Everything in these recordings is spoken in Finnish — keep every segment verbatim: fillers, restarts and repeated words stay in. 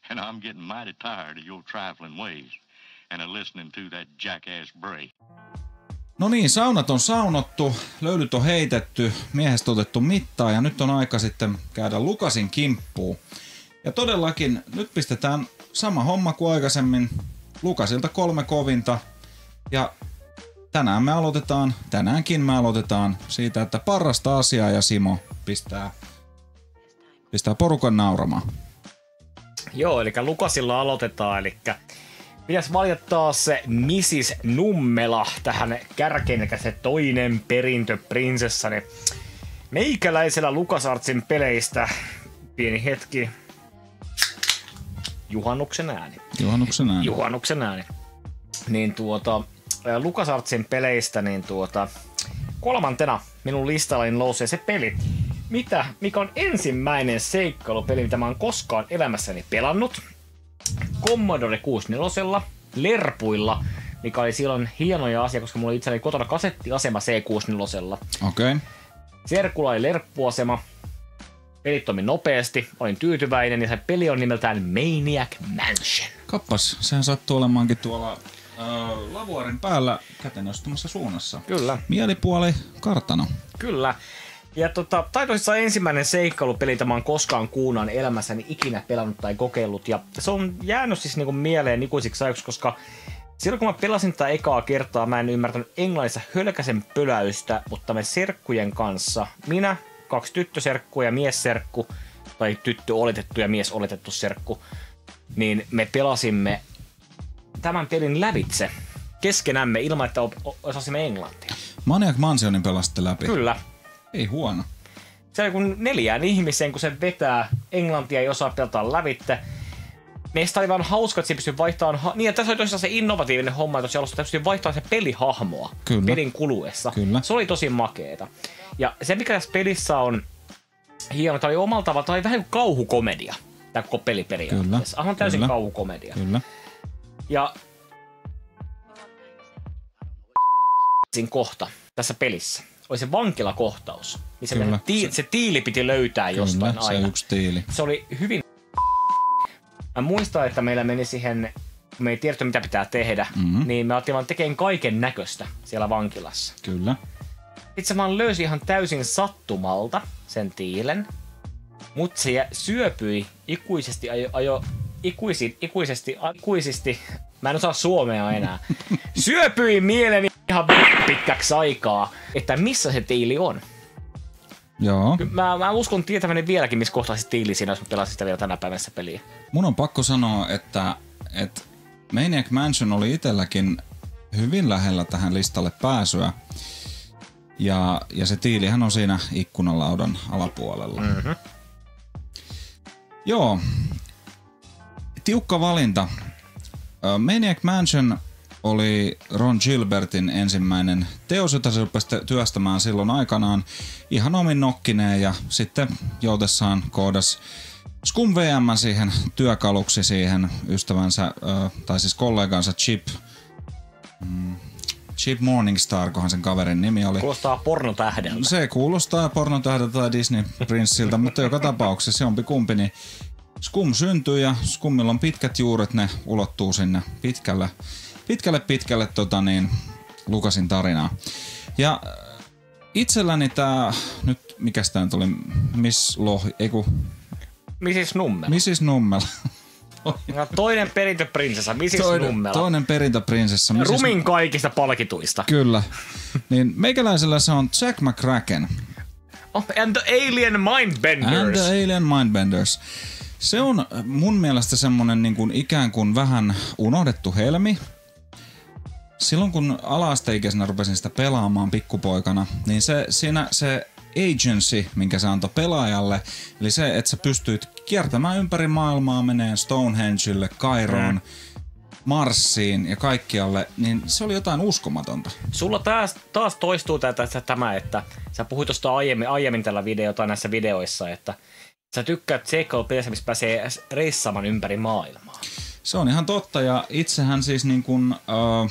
And I'm getting mighty tired of your trifling ways and of listening to that jackass Bray. No niin, saunat on saunottu, löylyt on heitetty, miehestä otettu mittaa ja nyt on aika sitten käydä Lukasin kimppuun. Ja todellakin nyt pistetään sama homma kuin aikaisemmin, Lukasilta kolme kovinta ja tänään me aloitetaan, tänäänkin me aloitetaan siitä, että parasta asiaa ja Simo pistää, pistää porukan nauramaan. Joo, eli Lukasilla aloitetaan, eli pitäisi valita se missis Nummela tähän kärkeen, eli se toinen perintöprinsessa. Niin meikäläisellä LucasArtsin peleistä pieni hetki. Juhannuksen ääni. Juhannuksen ääni. Juhannuksen ääni. Niin tuota, LucasArtsin peleistä, niin tuota, kolmantena minun listallani nousee se peli, mitä, mikä on ensimmäinen seikkailupeli, mitä mä oon koskaan elämässäni pelannut. Commodore kuusikymmentäneljä lerpuilla, mikä oli silloin hienoja asia, koska mulla oli itselläni kotona kasettiasema C kuusikymmentäneljä. Okei. Okay. Serkulla oli lerppuasema. Pelit toimi nopeasti, olin tyytyväinen ja se peli on nimeltään Maniac Mansion. Kappas, sehän sattuu olemaankin tuolla äh, lavuarin päällä kätenostumassa suunnassa. Kyllä. Mielipuoli kartano. Kyllä. Ja tota, tai tosissaan ensimmäinen seikkailupeli, jota mä oon koskaan kuunaan elämässäni ikinä pelannut tai kokeillut. Ja se on jäänyt siis niinku mieleen ikuisiksi ajaksi, koska silloin kun mä pelasin tätä ekaa kertaa, mä en ymmärtänyt englannissa hölkäsen pöläystä, mutta me serkkujen kanssa, minä, kaksi tyttöserkkua ja miesserkku, tai tyttö oletettu ja mies oletettu serkku, niin me pelasimme tämän pelin lävitse keskenämme ilman, että osasimme englantia. Maniac Mansionin pelasitte läpi? Kyllä. Ei huono. Se on kun neljään ihmiseen, kun se vetää englantia ei osaa pelata lävitte. Meistä oli vaan hauska, että se pystyy vaihtamaan... Ha- niin, ja tässä oli tosiaan se innovatiivinen homma, että se pystyy vaihtamaan se pelihahmoa Kyllä. pelin kuluessa. Kyllä. Se oli tosi makeeta. Ja se, mikä tässä pelissä on hieno, tämä oli omalla tavalla, tämä oli vähän kuin kauhukomedia. Tämä koko peli periaatteessa. Aivan täysin Kyllä. kauhukomedia. Kyllä. Ja... siinä kohta tässä pelissä oli se vankilakohtaus. Niin se, tii- se tiili piti löytää Kyllä, jostain se aina. yksi tiili. Se oli hyvin... Mä muistan, että meillä meni siihen, kun me ei tiedetty mitä pitää tehdä, mm-hmm. niin me otettiin vaan tekemään kaiken näköistä siellä vankilassa. Kyllä. Itse mä löysin ihan täysin sattumalta sen tiilen, mutta se syöpyi ikuisesti, ajo, ajo ikuisi, ikuisesti, ikuisesti, mä en osaa suomea enää, syöpyi mieleni ihan pitkäksi aikaa, että missä se tiili on. Joo. Mä, mä uskon tietäväni vieläkin, missä kohtaa se tiili siinä, jos mä pelasin sitä vielä tänä päivässä peliä. Mun on pakko sanoa, että, että Maniac Mansion oli itselläkin hyvin lähellä tähän listalle pääsyä. Ja, ja se tiilihän on siinä ikkunalaudan alapuolella. Mm-hmm. Joo. Tiukka valinta. Maniac Mansion oli Ron Gilbertin ensimmäinen teos, jota se rupesi työstämään silloin aikanaan ihan omin nokkineen ja sitten joutessaan koodas Scum V M siihen työkaluksi siihen ystävänsä, tai siis kollegansa Chip, mm, Chip Morningstar, kohan sen kaverin nimi oli. Kuulostaa pornotähdeltä. Se kuulostaa pornotähdeltä tai Disney Prinssiltä, mutta joka tapauksessa jompi kumpi, niin Scum syntyi ja Scumilla on pitkät juuret, ne ulottuu sinne pitkälle. Pitkälle pitkälle tota niin, Lukasin tarinaa. Ja itselläni tää, nyt mikäs tää nyt oli, Miss Lohi, eiku... missis Nummela. missis Nummela. No, toinen perintöprinsessa, missis toinen, Nummela. Toinen perintöprinsessa. Rumin kaikista palkituista. Kyllä. Niin meikäläisellä se on Jack McCracken. Oh, and the Alien Mindbenders. And the Alien Mindbenders. Se on mun mielestä semmonen niin kuin ikään kuin vähän unohdettu helmi. Silloin kun ala-asteikäisenä rupesin sitä pelaamaan pikkupoikana, niin se, siinä se agency, minkä se antoi pelaajalle, eli se, että sä pystyit kiertämään ympäri maailmaa, meneen Stonehengelle, Kairoon, mm. Marsiin ja kaikkialle, niin se oli jotain uskomatonta. Sulla taas, taas toistuu tätä, tämä, että sä puhuit tuosta aiemmin, aiemmin tällä video tai näissä videoissa, että sä tykkäät seikkailupelissä, missä pääsee reissaamaan ympäri maailmaa. Se on ihan totta ja itsehän siis niin kuin... Uh,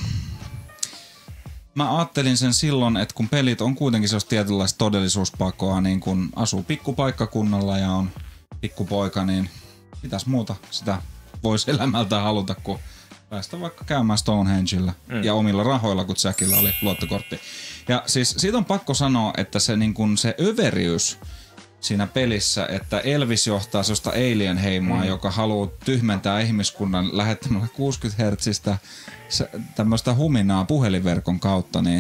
Mä ajattelin sen silloin, että kun pelit on kuitenkin sellaista tietynlaista todellisuuspakoa, niin kun asuu pikkupaikkakunnalla ja on pikkupoika, niin mitäs muuta sitä voisi elämältä haluta, kun päästä vaikka käymään Stonehengella mm. ja omilla rahoilla, kun Jackilla oli luottokortti. Ja siis siitä on pakko sanoa, että se, niin kun se överiys siinä pelissä, että Elvis johtaa sellaista alien-heimoa, mm. joka haluaa tyhmentää ihmiskunnan lähettämällä kuusikymmentä hertsistä tämmöistä huminaa puhelinverkon kautta, niin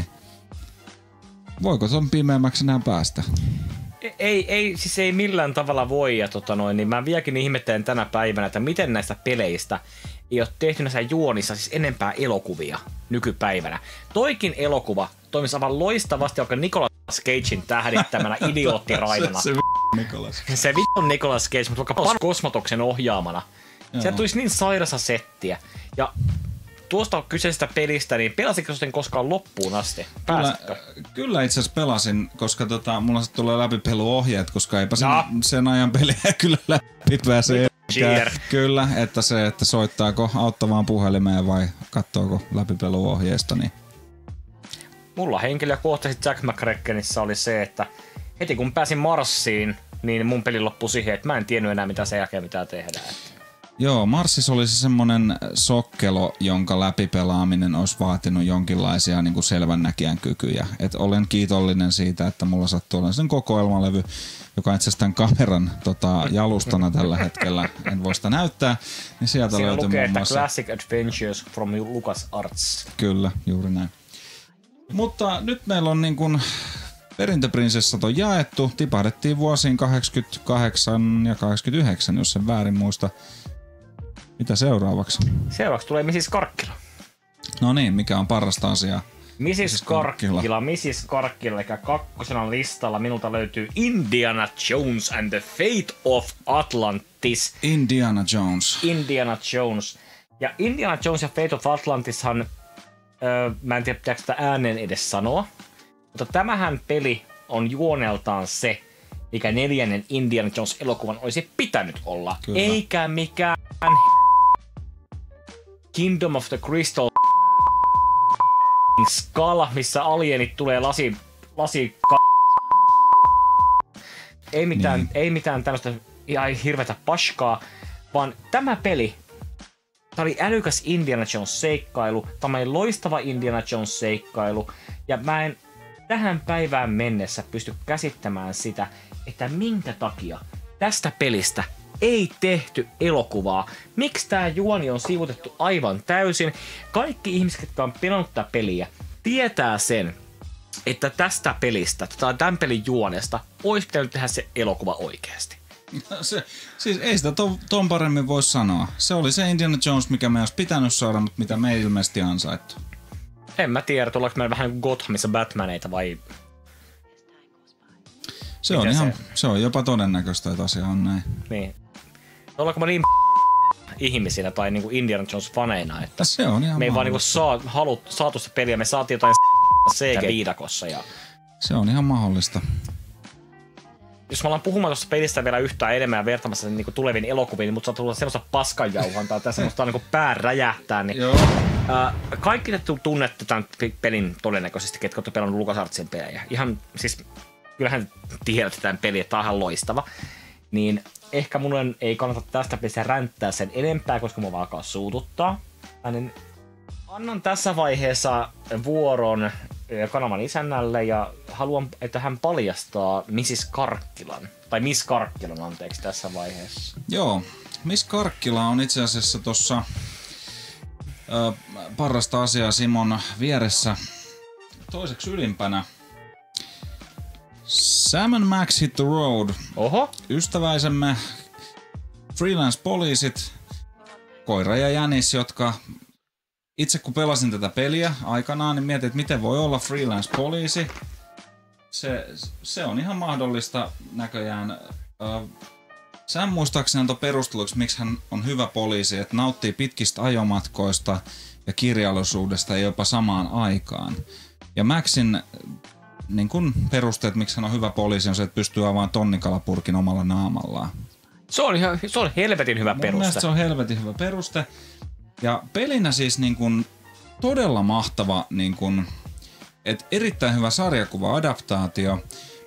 voiko ton pimeämmäksi enää päästä? Ei, ei, siis ei millään tavalla voi, ja tota noin, niin mä vieläkin ihmettelen tänä päivänä, että miten näistä peleistä ei ole tehty näissä juonissa siis enempää elokuvia nykypäivänä. Toikin elokuva toimisi aivan loistavasti, joka Nicolas Cagein tähdittämänä idioottiraidolla. se, se Nicolas. Se vittu Nicolas Cage, mutta vaikka Kosmotoksen ohjaamana. Sieltä tulisi niin sairasa settiä. Ja tuosta kyseisestä pelistä, niin pelasitko sen koskaan loppuun asti? Kyllä, kyllä itse asiassa pelasin, koska tota, mulla sitten tulee läpipeluohjeet, koska eipä sen, no. sen ajan peliä kyllä läpi pääse. Cheer. Kyllä, että se, että soittaako auttavaan puhelimeen vai katsoako läpipeluohjeesta, niin mulla henkilökohtaisesti Jack McCrackenissä oli se, että heti kun pääsin Marsiin, niin mun peli loppui siihen, että mä en tiennyt enää mitä sen jälkeen mitä tehdään. Joo, Marsissa oli se semmonen sokkelo, jonka läpipelaaminen olisi vaatinut jonkinlaisia niin kuin selvännäkijän kykyjä. Et olen kiitollinen siitä, että mulla sattuu olla sen kokoelmalevy, joka itse asiassa tämän kameran tota, jalustana tällä hetkellä, en voi sitä näyttää, niin sieltä siinä löytyy lukee, muun muassa Classic Adventures from LucasArts. Kyllä, juuri näin. Mutta nyt meillä on niin kuin perintöprinsessat on jaettu. Tipahdettiin vuosiin kahdeksankymmentäkahdeksan ja kahdeksankymmentäyhdeksän, jos sen väärin muista. Mitä seuraavaksi? Seuraavaksi tulee missis Karkkila. No niin, mikä on parasta asiaa? missis Karkkila, missis Karkkila, eli kakkosena listalla minulta löytyy Indiana Jones and the Fate of Atlantis. Indiana Jones. Indiana Jones. Ja Indiana Jones ja Fate of Atlantishan, öö, mä en tiedä pitääkö sitä ääneen edes sanoa, mutta tämähän peli on juoneltaan se, mikä neljännen Indiana Jones-elokuvan olisi pitänyt olla. Kyllä. Eikä mikään Kingdom of the Crystal Skull, missä alienit tulee lasi, lasi ei mitään, niin. ei mitään tämmöistä ihan hirveätä paskaa, vaan tämä peli, tämä oli älykäs Indiana Jones-seikkailu, tämä oli loistava Indiana Jones-seikkailu, ja mä en tähän päivään mennessä pysty käsittämään sitä, että minkä takia tästä pelistä ei tehty elokuvaa. Miksi tää juoni on sivutettu aivan täysin? Kaikki ihmiset, jotka on pelannut tätä peliä, tietää sen, että tästä pelistä, tai tämän pelin juonesta, olisi pitänyt tehdä se elokuva oikeasti. No se, siis ei sitä ton, ton paremmin voi sanoa. Se oli se Indiana Jones, mikä me olisi pitänyt saada, mutta mitä me ei ilmeisesti ansaittu. En mä tiedä, tullaanko meillä vähän Gothamissa Batmaneita vai... Se on, ihan, se? se on jopa todennäköistä, että asia on näin. Niin. Ollaanko me niin ihmisinä tai niinku Indiana Jones-faneina, että se on ihan me ei vaan niinku saa, halut, saatu sitä peliä, me saatiin jotain C G-viidakossa. Ja... Se on ihan mahdollista. Jos me ollaan puhumaan tuosta pelistä vielä yhtään enemmän ja vertaamassa sen niinku tuleviin elokuviin, niin mutta saa tulla semmoista paskanjauhantaa tai semmoista niinku pää räjähtää, niin Joo. Ää, kaikki te tunnette tämän pelin todennäköisesti, ketkä olette pelannut LucasArtsin pelejä. Ihan siis, kyllähän tiedätte tämän pelin, että tämä on ihan loistava. Niin ehkä mun ei kannata tästä pelistä ränttää sen enempää, koska mua alkaa suututtaa. Niin annan tässä vaiheessa vuoron kanavan isännälle ja haluan, että hän paljastaa missis Karkkilan. Tai Miss Karkkilan, anteeksi, tässä vaiheessa. Joo, Miss Karkkila on itse asiassa tossa ö, parasta asiaa Simon vieressä toiseksi ylimpänä. Sam and Max Hit the Road. Oho. Ystäväisemme freelance-poliisit, Koira ja Jänis, jotka itse kun pelasin tätä peliä aikanaan, niin mietin, että miten voi olla freelance-poliisi. Se, se on ihan mahdollista näköjään. Sam muistaakseni antoi perusteluksi, miksi hän on hyvä poliisi, että nauttii pitkistä ajomatkoista ja kirjallisuudesta jopa samaan aikaan. Ja Maxin niin kun perusteet, miksi hän on hyvä poliisi, on se, että pystyy avaamaan tonnikalapurkin omalla naamallaan. Se on, ihan, se on helvetin hyvä Mun peruste. mielestä se on helvetin hyvä peruste. Ja pelinä siis niin kun todella mahtava, niin kun, et erittäin hyvä sarjakuva-adaptaatio.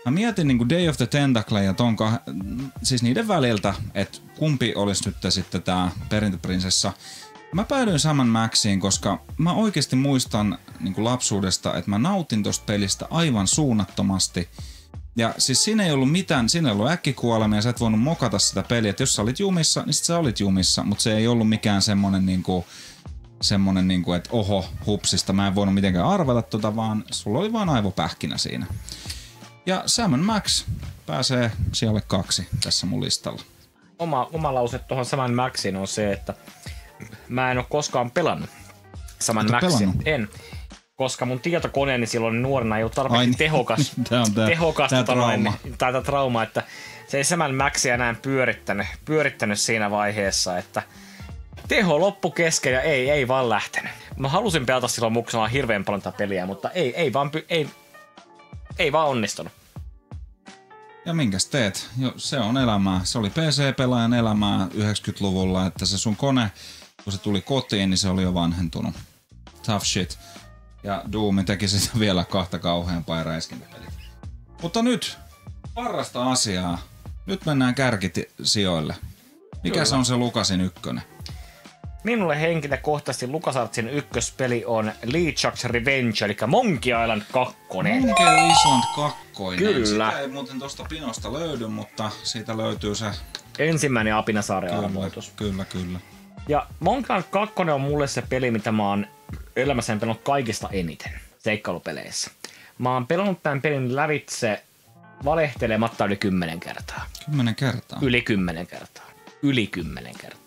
Mä mietin niinku Day of the Tentacle ja ton kah- siis niiden väliltä, että kumpi olisi nyt sitten tää perintöprinsessa. Mä päädyin Sam and Maxiin, koska mä oikeesti muistan niinku lapsuudesta, että mä nautin tosta pelistä aivan suunnattomasti. Ja siis siinä ei ollut mitään, siinä ei ollut äkkikuolemia, sä et voinut mokata sitä peliä. Et jos sä olit jumissa, niin sit sä olit jumissa, mutta se ei ollut mikään semmonen niinku, semmonen niinku, että oho, hupsista, mä en voinut mitenkään arvata tota, vaan sulla oli vaan aivopähkinä siinä. Ja Sam and Max pääsee sijalle kaksi tässä mun listalla. Oma, oma lause tuohon Sam and Maxiin on se, että mä en oo koskaan pelannut Sam and Maxia. En. Koska mun tietokoneeni silloin nuorena ei ollut tarpeeksi Ai, tehokas, tää on tää, tehokas tää trauma. Tätä trauma, että se ei Sam and Maxia enää pyörittänyt, pyörittänyt siinä vaiheessa, että teho loppu kesken ja ei, ei vaan lähtenyt. Mä halusin pelata silloin muksella hirveän paljon tätä peliä, mutta ei, ei, vaan, py, ei, ei vaan onnistunut. Ja minkäs teet? Jo, se on elämää. Se oli P C-pelaajan elämää yhdeksänkymmentäluvulla, että se sun kone, kun se tuli kotiin, niin se oli jo vanhentunut. Tough shit. Ja Doom teki sitä vielä kahta kauheampaa räiskintäpeliä. Mutta nyt, parasta asiaa. Nyt mennään kärkisijoille. Mikä Kyllä. se on se Lucasin ykkönen? Minulle henkilökohtaisesti LucasArtsin ykköspeli on LeChuck's Revenge, eli Monkey Island kaksi. Monkey Island kaksi. Kyllä. Sitä ei muuten tosta pinosta löydy, mutta siitä löytyy se... Ensimmäinen Apinasarja-arvoitus. Kyllä, kyllä. Ja Monkey Island kaksi on mulle se peli, mitä mä oon elämässäni pelannut kaikista eniten seikkailupeleissä. Mä oon pelannut tämän pelin lävitse valehtelematta yli kymmenen kertaa. Kymmenen kertaa? Yli kymmenen kertaa. Yli kymmenen kertaa.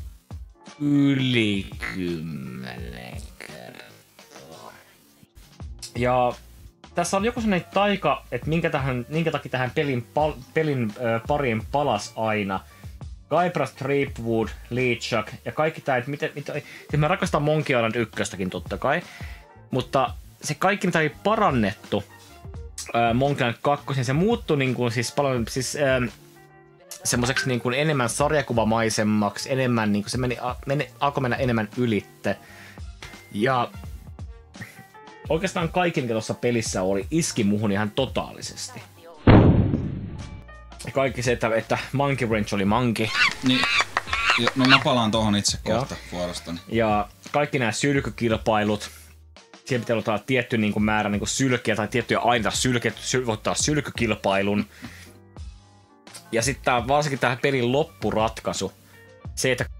Yli kymmenen kertaa. Ja tässä on joku sellainen taika, että minkä, tähän, minkä takia tähän pelin, pal, pelin äh, pariin palas aina. Guybrush Threepwood, LeChuck ja kaikki tää, että miten, miten, siis mä rakastan Monkey Island ykköstäkin totta kai, mutta se kaikki mitä oli parannettu äh, Monkey Island kaksi, se muuttui niin kuin, siis paljon siis, äh, semmoiseksi niin kuin enemmän sarjakuvamaisemmaksi, enemmän niin kuin se meni, meni, alkoi mennä enemmän ylitte. Ja oikeastaan kaikki, mikä tuossa pelissä oli, iski muhun ihan totaalisesti. Ja kaikki se, että, että Monkey Wrench oli monkey. Niin, no mä palaan tohon itse kohta vuorostani. Ja kaikki nämä sylkykilpailut. Siellä pitää olla tietty niin kuin määrä niin kuin sylkeä tai tiettyjä aineita sylkeä, syl- voittaa sylkykilpailun. Ja sitten varsinkin tähän pelin loppuratkaisu. Se, että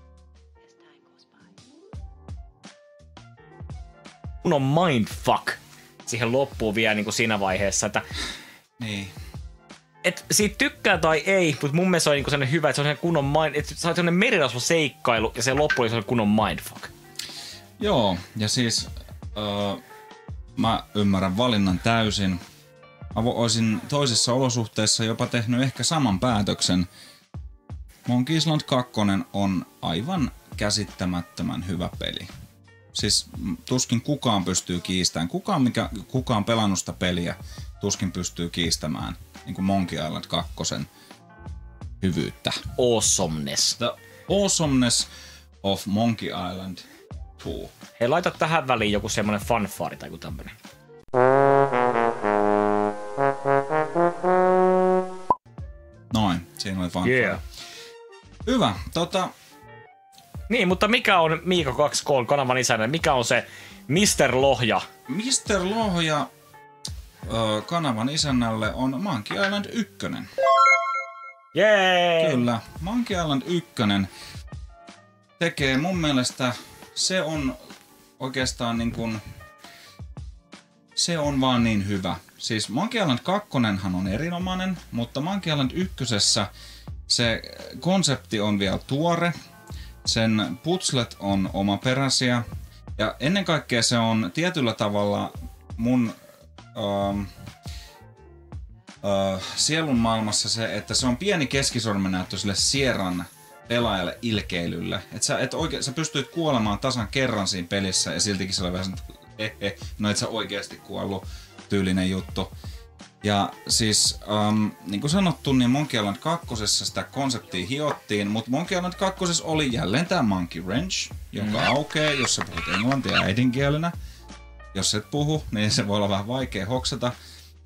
kun on mindfuck siihen loppuun vielä niin kuin siinä vaiheessa, että niin. Et siitä tykkää tai ei, mutta mun mielestä se on niinku sellainen hyvä, että se on sellainen kunnon mind, että se on sellainen merirosvoseikkailu ja se loppu oli sellainen kunnon mindfuck. Joo, ja siis öö, mä ymmärrän valinnan täysin. Mä olisin toisissa olosuhteissa jopa tehnyt ehkä saman päätöksen. Monkey Island kaksi on aivan käsittämättömän hyvä peli. Siis tuskin kukaan pystyy kiistämään. Kukaan, mikä, kukaan pelannut sitä peliä, tuskin pystyy kiistämään niin kuin Monkey Island kaksi hyvyyttä. Awesomeness. The awesomeness of Monkey Island kaksi. Hei, laita tähän väliin joku semmonen fanfaari tai joku tämmönen. Noin, siinä oli fanfaari. Yeah. Hyvä, tota... Niin, mutta mikä on Miika kaksi K kanavan isännä? Mikä on se mister Lohja? mister Lohja ö, kanavan isännälle on Monkey Island yksi. Jee! Kyllä, Monkey Island yksi tekee mun mielestä, se on oikeastaan niin kuin, se on vaan niin hyvä. Siis Monkey Island kaksi on erinomainen, mutta Monkey Island yksi se konsepti on vielä tuore. Sen putslet on omaperäisiä ja ennen kaikkea se on tietyllä tavalla mun ähm, äh, sielun maailmassa se, että se on pieni keskisormenäyttö sille Sierran pelaajalle ilkeilylle. Että sä, et oikein, sä pystyit kuolemaan tasan kerran siinä pelissä ja siltikin se oli vähän he, he, no et sä oikeasti kuollut tyylinen juttu. Ja siis, ähm, niin kuin sanottu, niin Monkey Island kaksi sitä konseptia hiottiin, mutta Monkey Island kaksi oli jälleen tämä Monkey Wrench, joka mm. aukeaa, jos sä puhut englantia äidinkielenä. Jos et puhu, niin se voi olla vähän vaikea hoksata.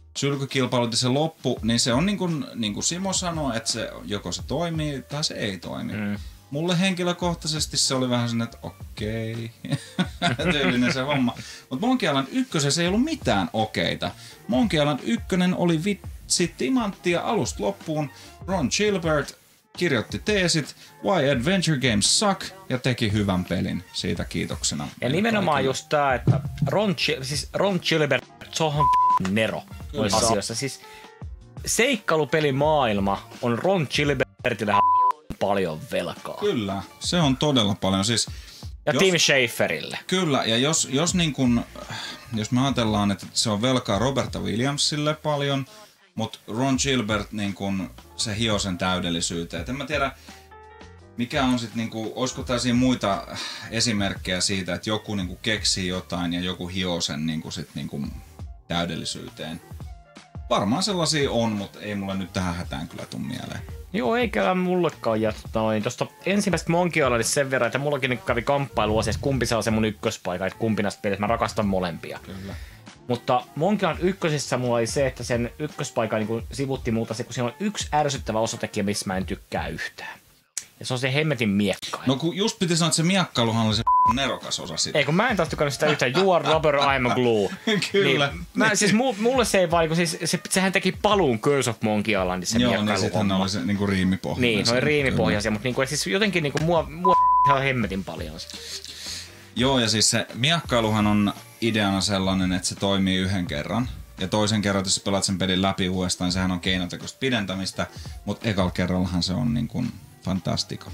sylkykilpailut ja se loppu, niin se on niin kuin, niin kuin Simo sanoi, että se, joko se toimii tai se ei toimi. Mm. Mulle henkilökohtaisesti se oli vähän sellainen, että okei, tyylinen se homma. Mutta Monkey Island ykkösessä ei ollut mitään okeita. Monkey Island ykkönen oli vitsi timanttia alusta loppuun. Ron Gilbert kirjoitti teesit, Why Adventure Games Suck, ja teki hyvän pelin siitä kiitoksena. Ja nimenomaan kaikille. Just tää, että Ron, siis Ron Gilbert, se on nero noissa asioissa. Siis seikkailupelimaailma on Ron Gilbertille paljon velkaa. Kyllä, se on todella paljon. Siis, ja jos, Tim Schaferille. Kyllä, ja jos, jos, niin kun, jos me ajatellaan, että se on velkaa Roberta Williamsille paljon, mutta Ron Gilbert niin kun, se hio sen täydellisyyteen. Et en mä tiedä, mikä on sitten, niinku, olisiko tällaisia muita esimerkkejä siitä, että joku niinku, keksii jotain ja joku hio sen niinku, sit, niinku, täydellisyyteen. Varmaan sellaisia on, mutta ei mulle nyt tähän hätään kyllä tule mieleen. Joo, eikä mullekaan noin. Tuosta ensimmäistä Monkey Islandista sen verran, että mullakin kävi kamppailu asiassa, kumpi saa se mun ykköspaikka, että kumpi näistä pelistä, mä rakastan molempia. Kyllä. Mutta Monkey Island ykkösessä mulla oli se, että sen ykköspaikka niin sivutti muuta se, kun siinä on yksi ärsyttävä osatekijä, missä mä en tykkää yhtään. Ja se on se hemmetin miekkailu. No kun just piti sanoa, että se miekkailuhan oli se nerokas osa sitä. Ei kun mä en taas tykännyt sitä yhtään. You are rubber, I'm a glue. Kyllä. Niin, mä, siis mulle se ei vaan, siis se, sehän teki paluun Curse of Monkey Islandissa. Joo, niin sittenhän oli se niinku riimipohjaisia. Niin, ne oli riimipohjaisia, mutta niinku, siis jotenkin niinku mua, mua ihan hemmetin paljon. Joo, ja siis se miekkailuhan on ideana sellainen, että se toimii yhden kerran. Ja toisen kerran, jos pelaat sen pelin läpi uudestaan, niin sehän on keinotekoista pidentämistä, mutta ekalla kerrallahan se on niin kuin fantastiko.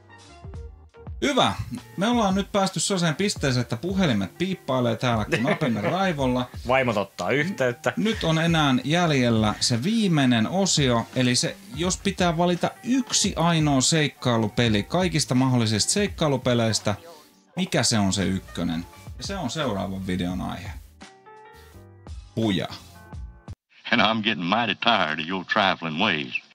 Hyvä. Me ollaan nyt päästy sellaiseen pisteeseen, että puhelimet piippailee täällä kuin napinen raivolla. Vaimot ottaa yhteyttä. Nyt on enää jäljellä se viimeinen osio, eli se, jos pitää valita yksi ainoa seikkailupeli kaikista mahdollisista seikkailupeleistä, mikä se on se ykkönen? Ja se on seuraavan videon aihe. Puja. And I'm getting mighty tired of your trifling ways.